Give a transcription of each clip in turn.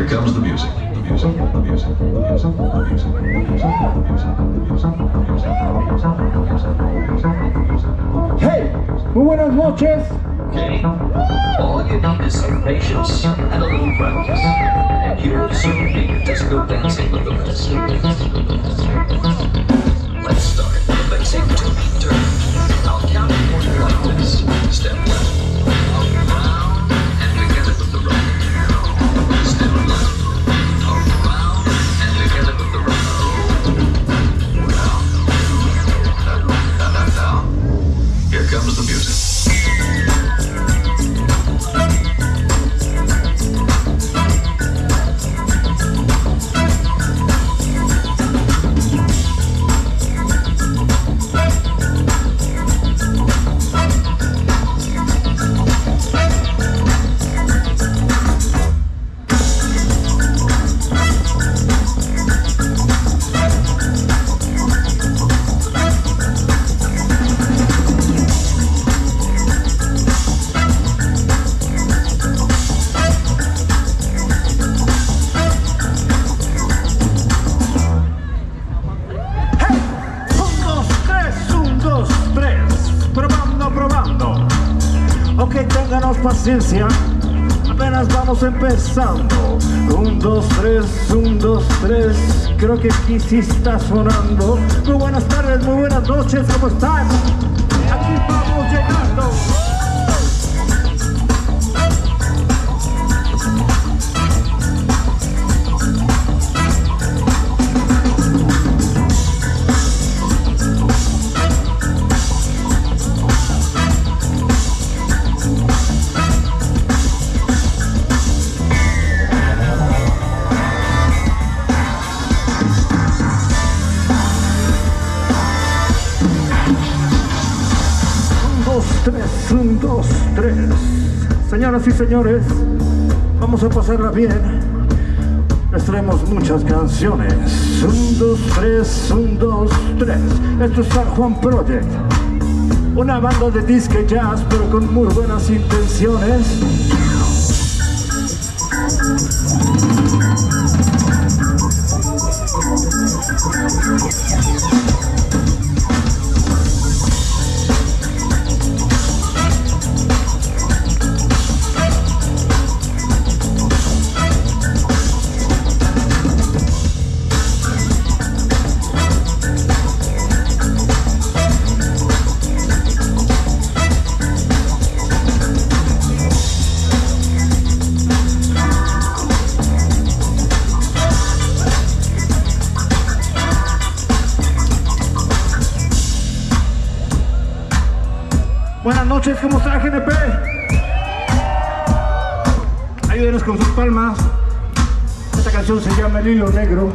comes the music. The music. The music. The music. The music. The music. Hey, muy buenas noches. Okay. All you need is some patience and a little practice, and you will soon be disco dancing with the best. Let's start with a basic two-beat turn. I'll count it for you like this. Step left, around, and together with the right. Step left, around, and together with the right. Down. Here comes the music. Paciencia, apenas vamos empezando. 1, 2, 3, 1, 2, 3. Creo que aquí sí está sonando. Muy buenas tardes, muy buenas noches, ¿cómo están? Aquí vamos llegando. Un, dos, tres. Señoras y señores, vamos a pasarla bien. Les traemos muchas canciones. 1, 2, 3, 1, 2, 3. Esto es San Juan Project, una banda de disco jazz, pero con muy buenas intenciones. Buenas noches, ¿cómo está GNP? Ayúdenos con sus palmas. Esta canción se llama El Hilo Negro.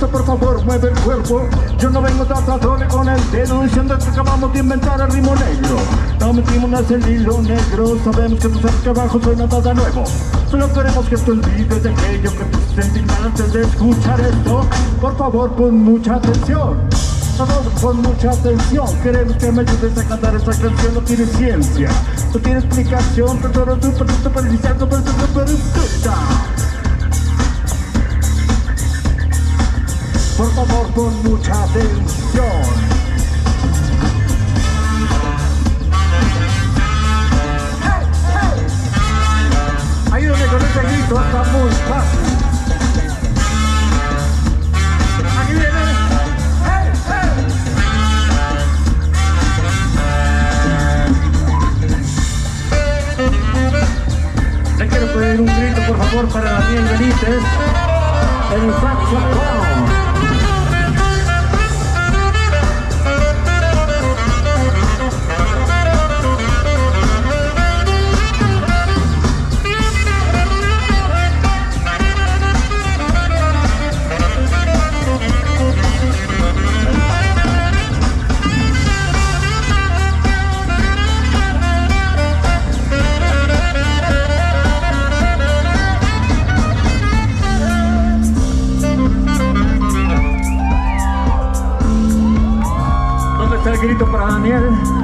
por favor, mueve el cuerpo. Yo no vengo tratándole con el dedo diciendo que acabamos de inventar el ritmo negro. No metimos en el hilo negro, sabemos que tú sabes que abajo suena nada nuevo. Solo queremos que te olvides de aquello que te sentirás antes de escuchar esto. Por favor, pon mucha atención. Todos con mucha atención, queremos que me ayudes a cantar esta canción. No tiene ciencia, no tiene explicación, pero tú super iniciando, pero super por favor, pon mucha atención. ¡Hey, hey! Ayúdame con ese grito, está muy fácil. Aquí viene. ¡Hey, hey! Le quiero pedir un grito, por favor, para Daniel Benítez en el saxofón. Grito para Daniel.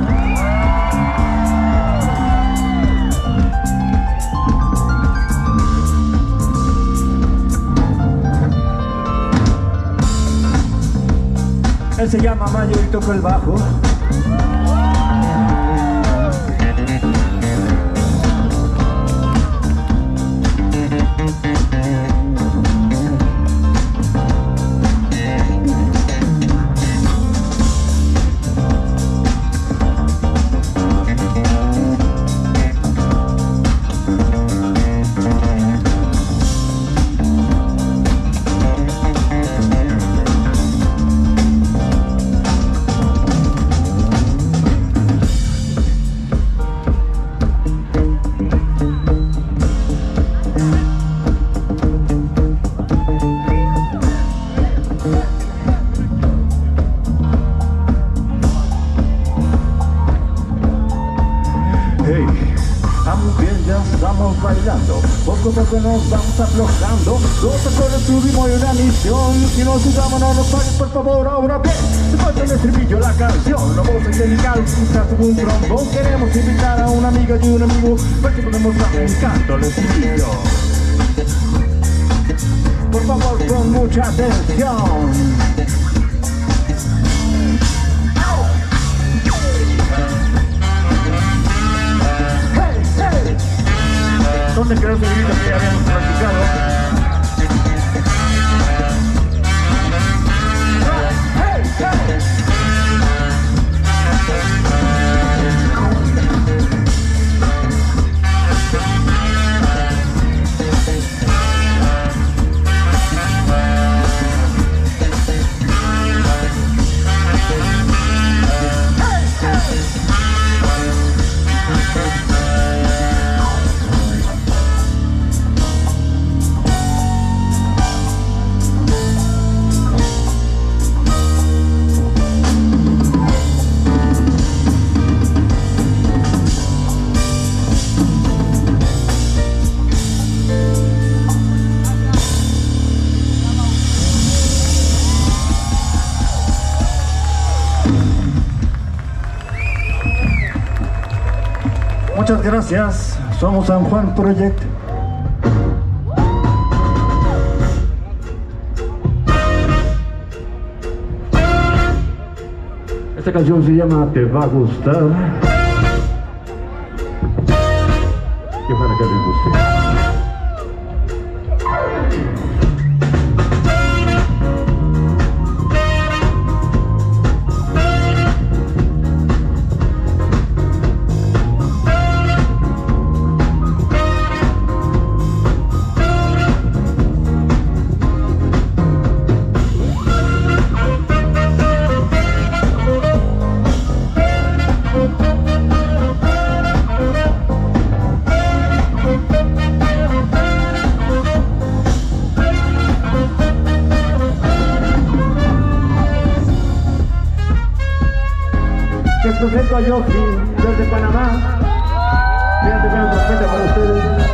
Él se llama Mayo y toca el bajo. Bailando, poco a poco nos vamos aflojando. Dos acordes, un ritmo y una misión. Si nos jugamos no nos pagues, por favor, ahora bien. Se falta el estribillo, la canción. La voz angelical, quizás un trombón. Queremos invitar a una amiga y un amigo para que podamos dar un canto al estribillo. Por favor, con mucha atención. ¿Dónde quedó ese grito que ya habíamos practicado? ¡Hey, hey! Muchas gracias, somos San Juan Project. Esta canción se llama Te va a gustar. Y ojalá que les guste. presento a Yoshi desde Panamá. Fíjate que me trompeta para ustedes.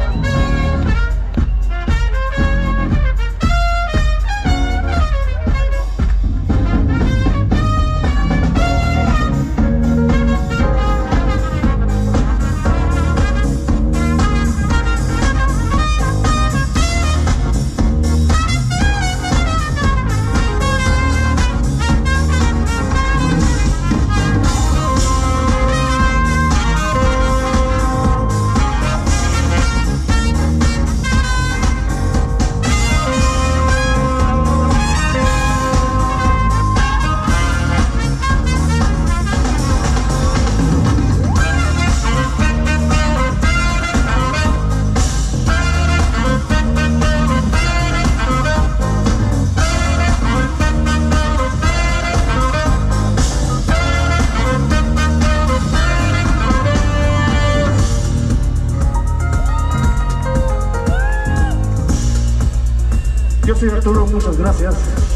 Yo soy Arturo, muchas gracias.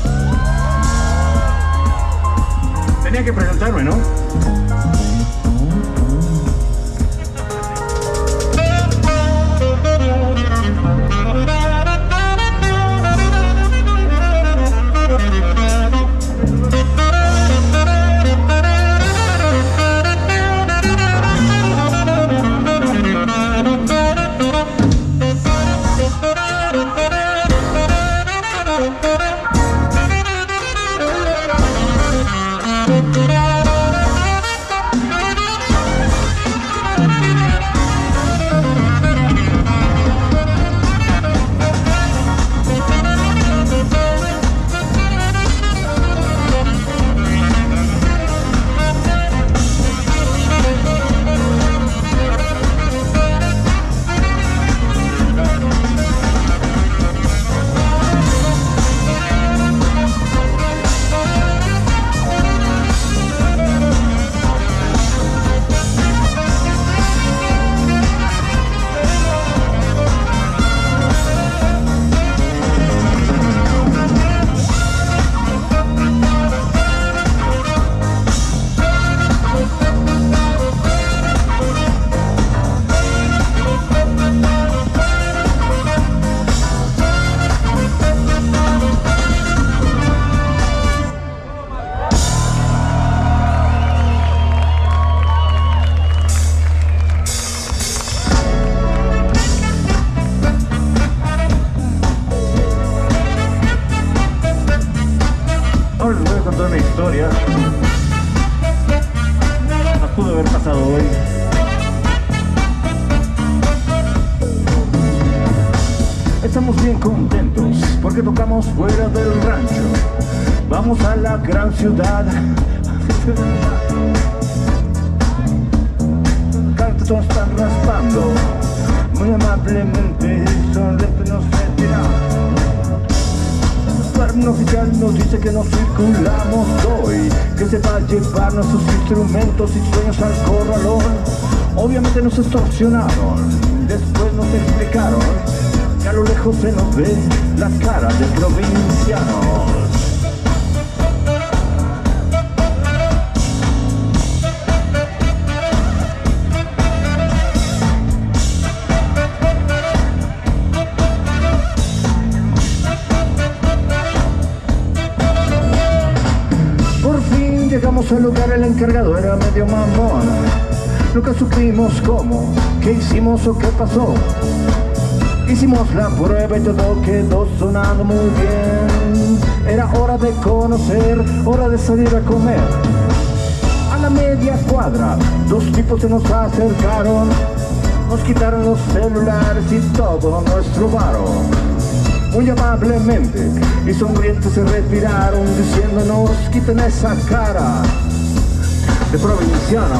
Tenía que presentarme, ¿no? Ahora les voy a contar una historia. Nos pudo haber pasado hoy. Estamos bien contentos porque tocamos fuera del rancho. Vamos a la gran ciudad. Cartón están raspando. Muy amablemente sonriente nos retiramos. El oficial nos dice que nos circulamos hoy, que se va a llevar nuestros instrumentos y sueños al corralón. Obviamente nos extorsionaron, después nos explicaron que a lo lejos se nos ve la cara de provincianos. Llegamos al lugar, el encargado era medio mamón. Nunca supimos cómo, qué hicimos o qué pasó. Hicimos la prueba y todo quedó sonando muy bien. Era hora de conocer, hora de salir a comer. A la media cuadra, dos tipos se nos acercaron. Nos quitaron los celulares y todo nuestro varo. Muy amablemente y sonrientes se retiraron diciéndonos: quiten esa cara de provinciano.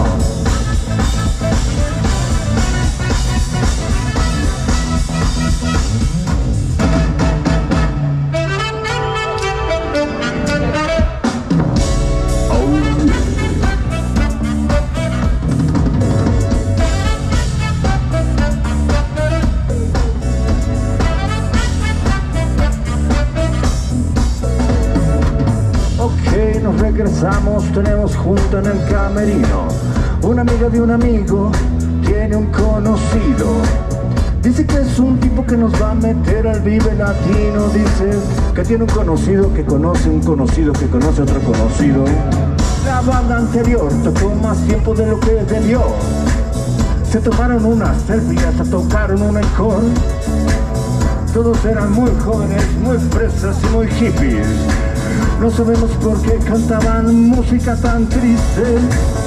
Nos regresamos, tenemos junto en el camerino. Una amiga de un amigo tiene un conocido. Dice que es un tipo que nos va a meter al Vive Latino. Dice que tiene un conocido que conoce un conocido que conoce otro conocido. La banda anterior tocó más tiempo de lo que debió. Se tomaron unas selfies, hasta tocaron un encore. Todos eran muy jóvenes, muy fresas y muy hippies. No sabemos por qué cantaban música tan triste.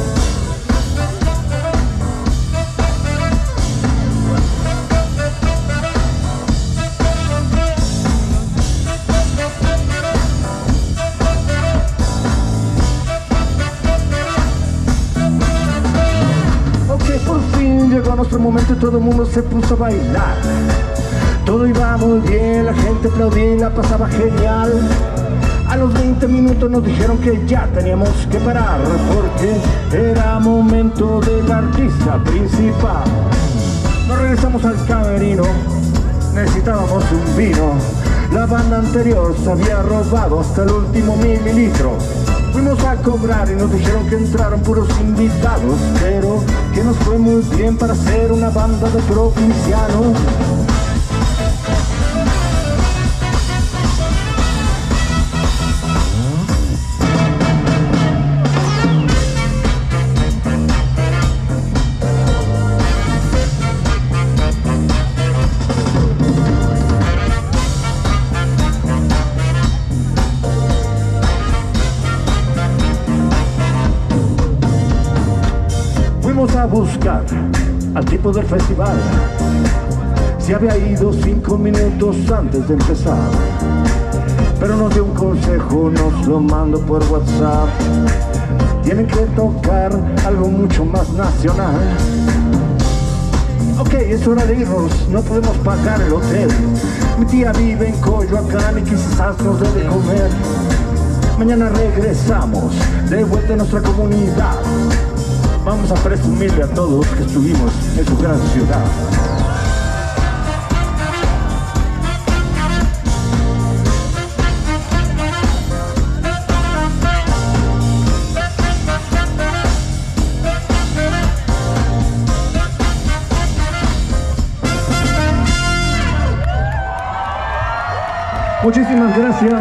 Llegó nuestro momento y todo el mundo se puso a bailar. Todo iba muy bien, la gente aplaudía y la pasaba genial. A los 20 minutos nos dijeron que ya teníamos que parar, porque era momento del artista principal. Nos regresamos al camerino, necesitábamos un vino. La banda anterior se había robado hasta el último mililitro. Fuimos a cobrar y nos dijeron que entraron puros invitados, pero que nos fue muy bien para ser una banda de provincianos. Fuimos a buscar al tipo del festival. Se había ido 5 minutos antes de empezar, pero nos dio un consejo, nos lo mandó por WhatsApp. Tienen que tocar algo mucho más nacional. Ok, es hora de irnos, no podemos pagar el hotel. Mi tía vive en Coyoacán y quizás nos debe comer. Mañana regresamos de vuelta a nuestra comunidad. Vamos a presumirle a todos que estuvimos en su gran ciudad. Muchísimas gracias.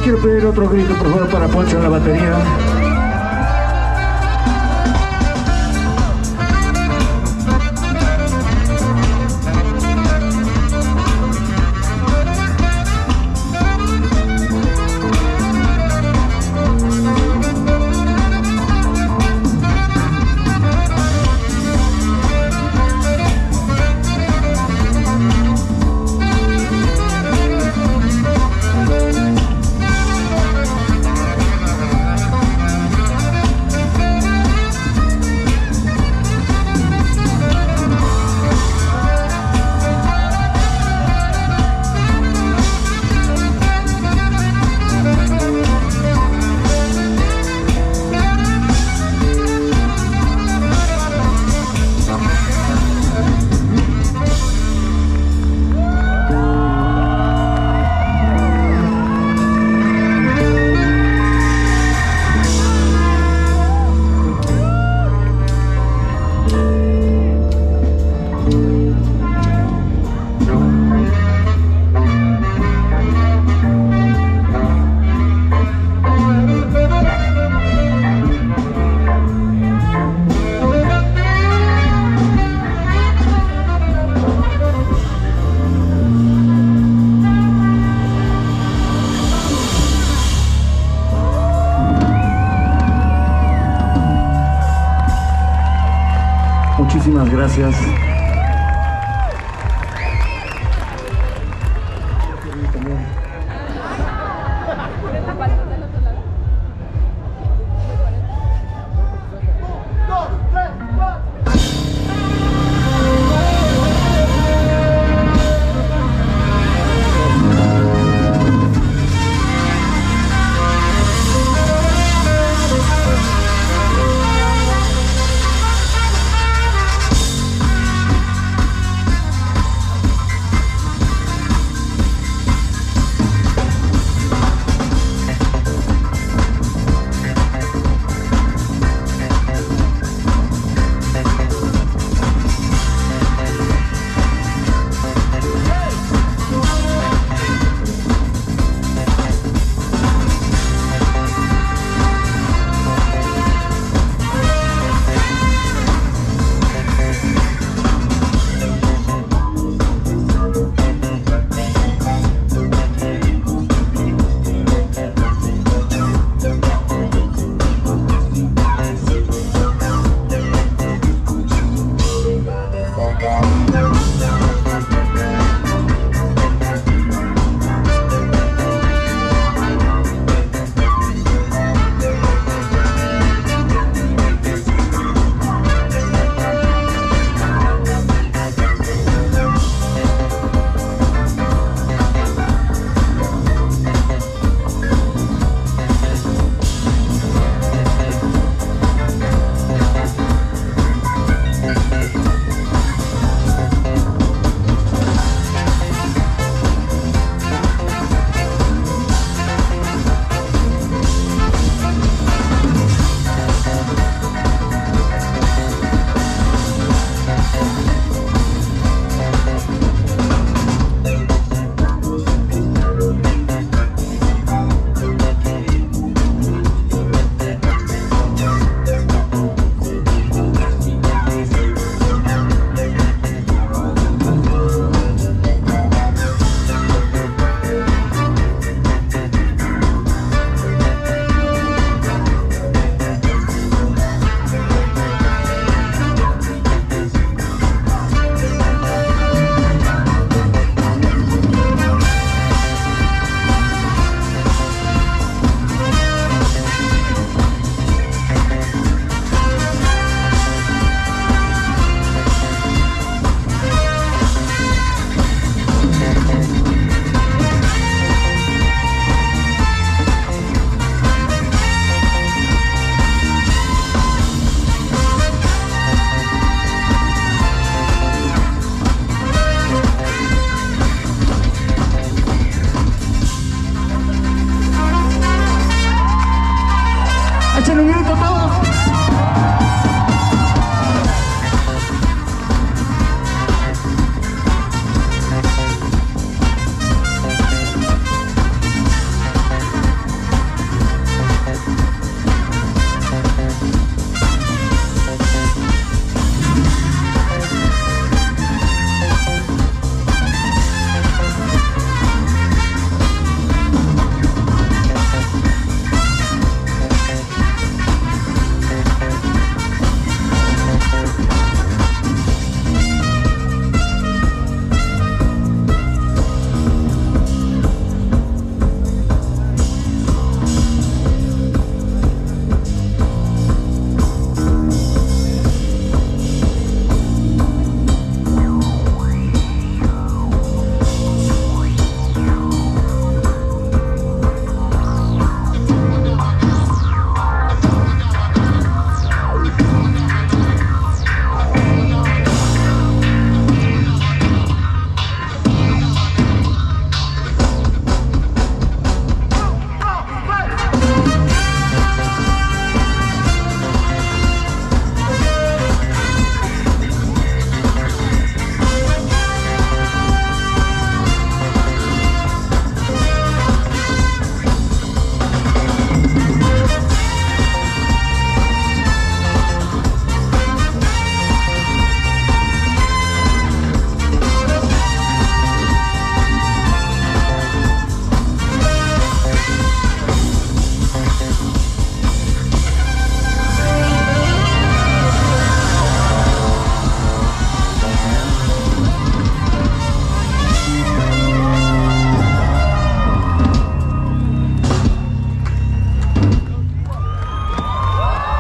Quiero pedir otro grito, por favor, para Poncho en la batería. Muchísimas gracias.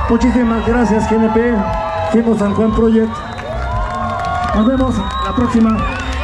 Muchísimas gracias, GNP, Gimo San Juan Project. Nos vemos la próxima.